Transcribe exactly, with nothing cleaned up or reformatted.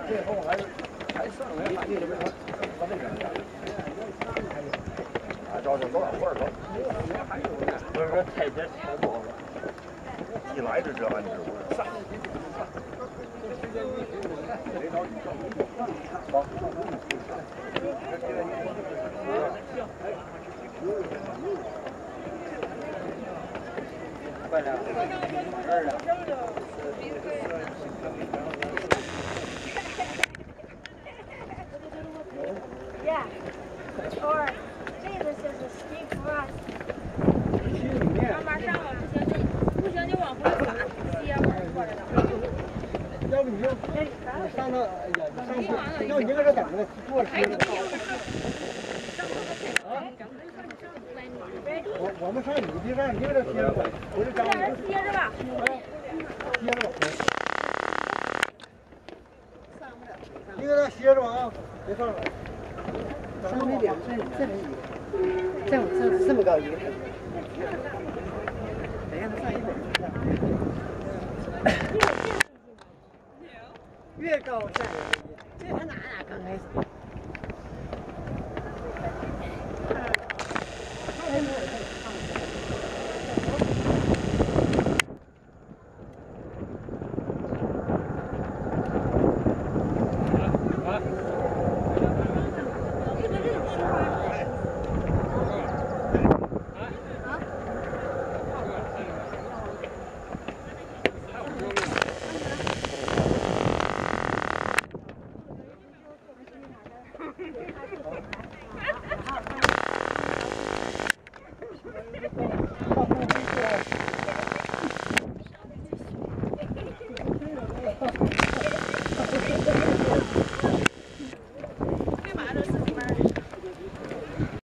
最后还还剩下还有没有？我这个。啊，照着多少块儿都。不是说太别太多了，一来就这玩意儿，上。好。快点，二了。 Yeah. Or this is a steep run. 慢慢上吧，不行就不行就往回滑，歇会儿或者的。 要不你就上到，哎呀，你上去，要你搁这等着，坐着歇着。啊？我我们上你地上，你搁这歇着吧，我就找你。 歇着吧。 歇着吧。你搁这歇着啊，别上来。上那点，这这这这这么高一个。等一下，他上一会儿。越高站越低，这他哪哪刚开始。